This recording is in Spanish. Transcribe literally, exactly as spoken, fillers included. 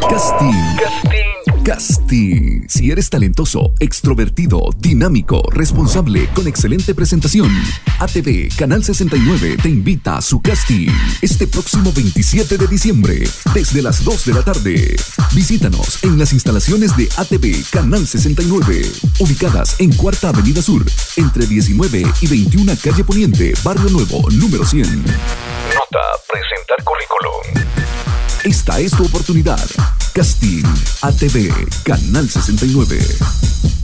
Casting. Casting. Casting. Si eres talentoso, extrovertido, dinámico, responsable, con excelente presentación, A T V Canal sesenta y nueve te invita a su casting este próximo veintisiete de diciembre, desde las dos de la tarde. Visítanos en las instalaciones de A T V Canal sesenta y nueve, ubicadas en Cuarta Avenida Sur, entre diecinueve y veintiuna Calle Poniente, Barrio Nuevo, número cien. Nota: presentar currículum. Esta es tu oportunidad. Casting A T V Canal sesenta y nueve.